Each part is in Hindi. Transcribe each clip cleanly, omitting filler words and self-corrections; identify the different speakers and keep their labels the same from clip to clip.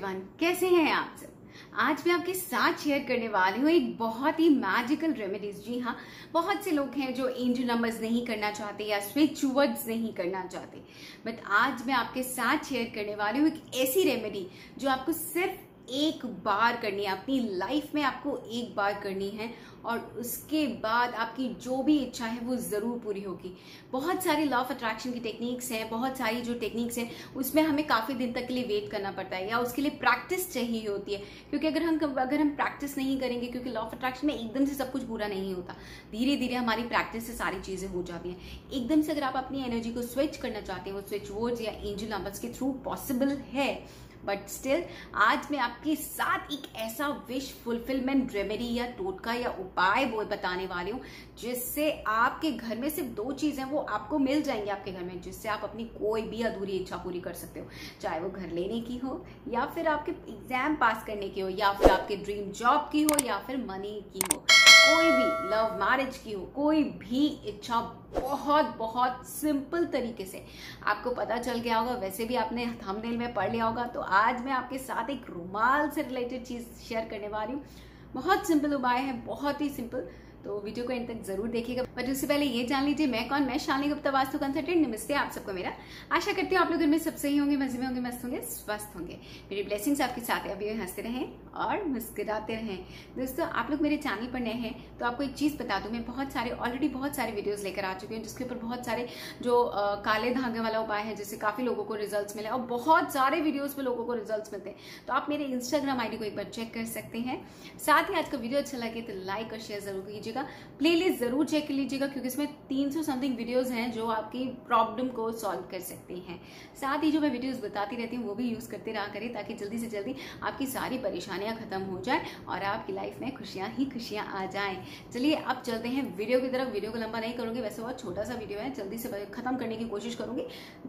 Speaker 1: एवरीवन, कैसे हैं आप सब। आज मैं आपके साथ शेयर करने वाली हूँ एक बहुत ही मैजिकल रेमेडीज। जी हाँ, बहुत से लोग हैं जो एंजल नंबर्स नहीं करना चाहते या स्विच वर्ड्स नहीं करना चाहते, बट आज मैं आपके साथ शेयर करने वाली हूँ एक ऐसी रेमेडी जो आपको सिर्फ एक बार करनी है, अपनी लाइफ में आपको एक बार करनी है और उसके बाद आपकी जो भी इच्छा है वो जरूर पूरी होगी। बहुत सारी लॉ ऑफ अट्रैक्शन की टेक्निक्स हैं, बहुत सारी जो टेक्निक्स हैं उसमें हमें काफी दिन तक के लिए वेट करना पड़ता है या उसके लिए प्रैक्टिस चाहिए होती है, क्योंकि अगर हम प्रैक्टिस नहीं करेंगे, क्योंकि लॉ ऑफ अट्रैक्शन में एकदम से सब कुछ पूरा नहीं होता, धीरे धीरे हमारी प्रैक्टिस से सारी चीजें हो जाती हैं। एकदम से अगर आप अपनी एनर्जी को स्विच करना चाहते हैं वो स्विच वर्ड्स या एंजल नंबर्स के थ्रू पॉसिबल है, बट स्टिल आज मैं आपके साथ एक ऐसा विश फुलफिलमेंट रेमेडी या टोटका या उपाय वो बताने वाली हूँ जिससे आपके घर में सिर्फ दो चीजें वो आपको मिल जाएंगी आपके घर में, जिससे आप अपनी कोई भी अधूरी इच्छा पूरी कर सकते हो, चाहे वो घर लेने की हो या फिर आपके एग्जाम पास करने की हो या फिर आपके ड्रीम जॉब की हो या फिर मनी की हो, कोई भी लव मैरिज की हो, कोई भी इच्छा। बहुत बहुत सिंपल तरीके से आपको पता चल गया होगा, वैसे भी आपने थंबनेल में पढ़ लिया होगा। तो आज मैं आपके साथ एक रुमाल से रिलेटेड चीज शेयर करने वाली हूँ। बहुत सिंपल उपाय है, बहुत ही सिंपल, तो वीडियो को एंड तक जरूर देखिएगा। बट उससे पहले ये जान लीजिए मैं कौन, मैं शालिनी गुप्ता, वास्तु कंसल्टेंट। नमस्ते आप सबको मेरा। आशा करती हूँ आप लोग घर में सब सही होंगे, मजे में होंगे, मस्त होंगे, स्वस्थ होंगे। मेरी ब्लेसिंग्स आपके साथ अभी हंसते रहें और मुस्कुराते रहें। दोस्तों, आप लोग मेरे चैनल पर नए हैं तो आपको एक चीज बता दूं, मैं ऑलरेडी बहुत सारे वीडियोस लेकर आ चुकी हूँ जिसके ऊपर बहुत सारे जो काले धागे वाला उपाय है जिससे काफी लोगों को रिजल्ट्स मिले और बहुत सारे वीडियोस पे लोगों को रिजल्ट्स मिलते हैं। तो आप मेरे इंस्टाग्राम आईडी को एक बार चेक कर सकते हैं। साथ ही आज का वीडियो अच्छा लगे तो लाइक और शेयर जरूर कीजिएगा। प्लेलिस्ट जरूर चेक कर लीजिएगा क्योंकि इसमें 300 समथिंग वीडियोस हैं जो आपकी प्रॉब्लम को सॉल्व कर सकती हैं। साथ ही जो मैं वीडियोस बताती रहती हूँ वो भी यूज करते रहा करें ताकि जल्दी से जल्दी आपकी सारी परेशानियां खत्म हो जाए और आपकी लाइफ में खुशियां ही खुशियां आ जाएं। चलिए अब चलते हैं वीडियो की तरफ। वीडियो को लंबा नहीं करूंगी, वैसे बहुत छोटा सा वीडियो है, जल्दी से खत्म करने की कोशिश करूंगी।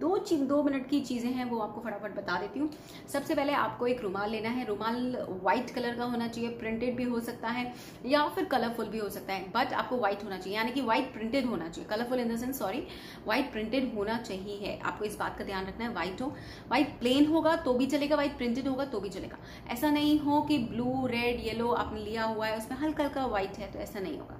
Speaker 1: 2 मिनट की चीजें हैं वो आपको फटाफट बता देती हूँ। सबसे पहले आपको एक रुमाल लेना है। रुमाल व्हाइट कलर का होना चाहिए, प्रिंटेड भी हो सकता है या फिर कलरफुल भी हो सकता है, बट आपको व्हाइट होना चाहिए, यानी कि व्हाइट प्रिंटेड होना चाहिए। Colourful in the sense, sorry, white printed होना चाहिए। आपको इस बात का ध्यान रखना है। व्हाइट हो, व्हाइट प्लेन होगा तो भी चलेगा, व्हाइट प्रिंटेड होगा तो भी चलेगा। ऐसा नहीं हो कि ब्लू रेड येलो आपने लिया हुआ है उसमें हल्का हल्का व्हाइट है, तो ऐसा नहीं होगा।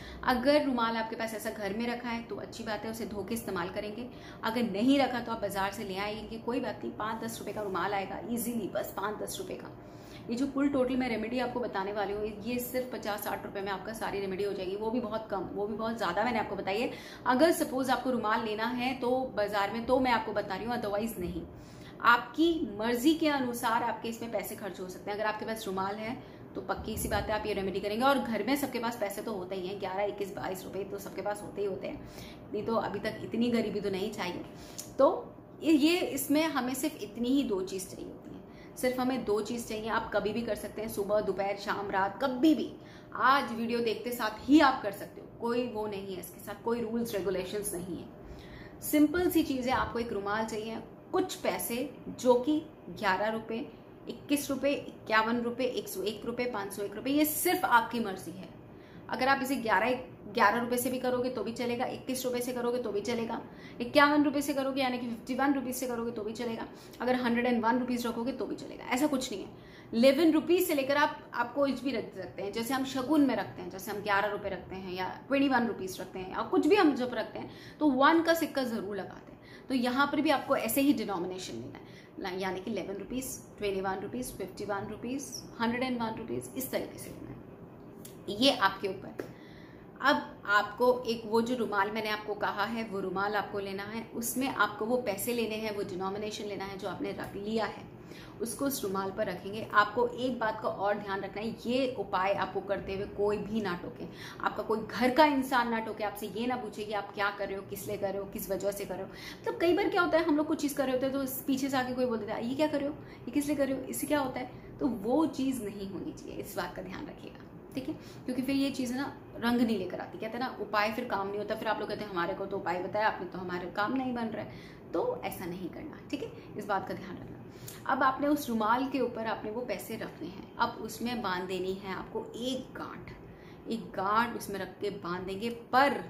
Speaker 1: अगर रुमाल आपके पास ऐसा घर में रखा है तो अच्छी बात है, उसे धो के इस्तेमाल करेंगे। अगर नहीं रखा तो आप बाजार से ले आएंगे, कोई बात नहीं, 5-10 रुपए का रुमाल आएगा इजीली, बस 5-10 रुपए का। ये जो कुल टोटल मैं रेमेडी आपको बताने वाली हूँ ये सिर्फ 50-60 रुपए में आपका सारी रेमेडी हो जाएगी, वो भी बहुत कम, वो भी बहुत ज्यादा मैंने आपको बताई है। अगर सपोज आपको रुमाल लेना है तो बाजार में तो मैं आपको बता रही हूँ, अदरवाइज नहीं। आपकी मर्जी के अनुसार आपके इसमें पैसे खर्च हो सकते हैं। अगर आपके पास रुमाल है तो पक्की सी बात है आप ये रेमेडी करेंगे, और घर में सबके पास पैसे तो होते ही हैं, 11-21-22 रुपए तो सबके पास होते ही होते हैं, नहीं तो अभी तक इतनी गरीबी तो नहीं चाहिए। तो ये इसमें हमें सिर्फ इतनी ही 2 चीज चाहिए होती है, सिर्फ हमें 2 चीज चाहिए। आप कभी भी कर सकते हैं, सुबह दोपहर शाम रात, कभी भी। आज वीडियो देखते साथ ही आप कर सकते हो, कोई वो नहीं है इसके साथ, कोई रूल्स रेगुलेशंस नहीं है। सिंपल सी चीज है, आपको एक रुमाल चाहिए, कुछ पैसे जो कि 11 रुपए, 21 रुपए, 51 रुपए, 101 रुपए, 501 रुपए, ये सिर्फ आपकी मर्जी है। अगर आप इसे 11 रुपए से भी करोगे तो भी चलेगा, 21 रुपए से करोगे तो भी चलेगा, 51 रुपए से करोगे यानी कि 51 रुपीज से करोगे तो भी चलेगा, अगर 101 रुपीज रखोगे तो भी चलेगा। ऐसा कुछ नहीं है। 11 रुपीज से लेकर आप कुछ भी रख सकते हैं, जैसे हम शगुन में रखते हैं, जैसे हम 11 रुपए रखते हैं या 21 रुपीज रखते हैं, या कुछ भी हम जब रखते हैं तो 1 का सिक्का जरूर लगाते हैं। तो यहाँ पर भी आपको ऐसे ही डिनोमिनेशन लेना है, यानी कि 11 रुपीज, 21 रुपीज, 51 रुपीज, 101 रुपीज, इस तरीके से लेना है। ये आपके ऊपर। अब आपको एक वो जो रुमाल मैंने आपको कहा है वो रुमाल आपको लेना है, उसमें आपको वो पैसे लेने हैं, वो डिनोमिनेशन लेना है जो आपने रख लिया है, उसको उस रुमाल पर रखेंगे। आपको एक बात का और ध्यान रखना है, ये उपाय आपको करते हुए कोई भी ना टोके, आपका कोई घर का इंसान ना टोके, आपसे ये ना पूछे कि आप क्या कर रहे हो, किस लिए कर रहे हो, किस वजह से कर रहे हो। मतलब कई बार क्या होता है, हम लोग कुछ चीज कर रहे होते हैं तो पीछे से आके कोई बोल देता है ये क्या कर रहे हो, ये किस लिए कर रहे हो, इससे क्या होता है। तो वो चीज नहीं होनी चाहिए, इस बात का ध्यान रखिएगा, ठीक है, क्योंकि फिर ये चीज ना रंग नहीं लेकर आती। कहते हैं ना उपाय फिर काम नहीं होता, फिर आप लोग कहते हैं हमारे को तो उपाय बताया आपने तो हमारे काम नहीं बन रहा है। तो ऐसा नहीं करना, ठीक है, इस बात का ध्यान रखना। अब आपने उस रुमाल के ऊपर आपने वो पैसे रखने हैं, अब उसमें बांध देनी है आपको एक गांठ उसमें रख के बांध देंगे। पर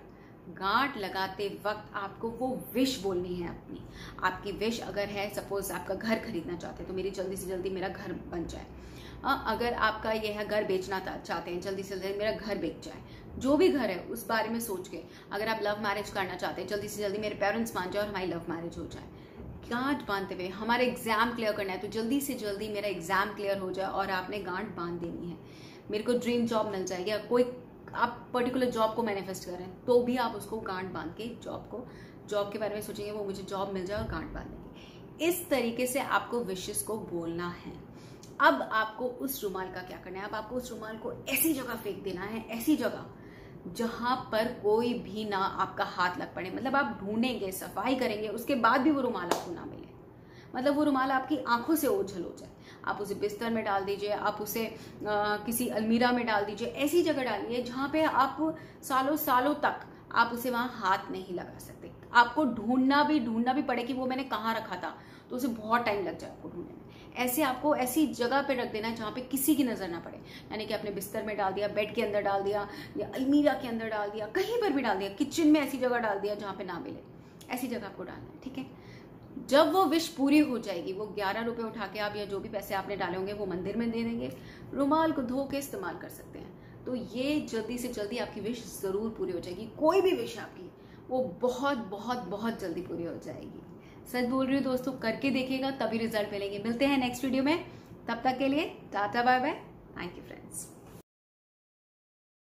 Speaker 1: गांठ लगाते वक्त आपको वो विश बोलनी है अपनी। आपकी विश अगर है, सपोज आपका घर खरीदना चाहते हैं तो मेरी जल्दी से जल्दी मेरा घर बन जाए। अगर आपका यह है घर बेचना चाहते हैं, जल्दी से जल्दी मेरा घर बेच जाए। जो भी घर है उस बारे में सोच के, अगर आप लव मैरिज करना चाहते हैं, जल्दी से जल्दी मेरे पेरेंट्स मान जाए और हमारी लव मैरिज हो जाए। गांठ बांधते हुए हमारा एग्जाम क्लियर करना है तो जल्दी से जल्दी मेरा एग्जाम क्लियर हो जाए और आपने गांठ बांध देनी है। मेरे को ड्रीम जॉब मिल जाएगी, या कोई आप पर्टिकुलर जॉब को मैनिफेस्ट करें तो भी आप उसको गांठ बांध के जॉब के बारे में सोचेंगे, वो मुझे जॉब मिल जाए और गांठ बांध देंगे। इस तरीके से आपको विशेस को बोलना है। अब आपको उस रुमाल का क्या करना है? अब आपको उस रुमाल को ऐसी जगह फेंक देना है, ऐसी जगह जहां पर कोई भी ना आपका हाथ लग पड़े। मतलब आप ढूंढेंगे, सफाई करेंगे, उसके बाद भी वो रुमाल आपको ना मिले। मतलब वो रुमाल आपकी आंखों से ओझल हो जाए। आप उसे बिस्तर में डाल दीजिए, आप उसे किसी अलमीरा में डाल दीजिए, ऐसी जगह डालिए जहां पे आप सालों सालों तक आप उसे वहां हाथ नहीं लगा सकते। आपको ढूंढना भी पड़े कि वो मैंने कहाँ रखा था, तो उसे बहुत टाइम लग जाए आपको ढूंढने में। ऐसे आपको ऐसी जगह पे रख देना है जहाँ पे किसी की नजर ना पड़े। यानी कि आपने बिस्तर में डाल दिया, बेड के अंदर डाल दिया, या अलमीरा के अंदर डाल दिया, कहीं पर भी डाल दिया, किचन में ऐसी जगह डाल दिया जहाँ पे ना मिले। ऐसी जगह आपको डालना है, ठीक है। जब वो विश पूरी हो जाएगी, वो 11 रुपए उठा के आप, या जो भी पैसे आपने डाले होंगे वो मंदिर में दे देंगे। रुमाल को धो के इस्तेमाल कर सकते हैं। तो ये जल्दी से जल्दी आपकी विश जरूर पूरी हो जाएगी। कोई भी विश आपकी, वो बहुत बहुत बहुत जल्दी पूरी हो जाएगी। सच बोल रही हूँ दोस्तों, करके देखिएगा तभी रिजल्ट मिलेंगे। मिलते हैं नेक्स्ट वीडियो में, तब तक के लिए tata bye bye. Thank you friends.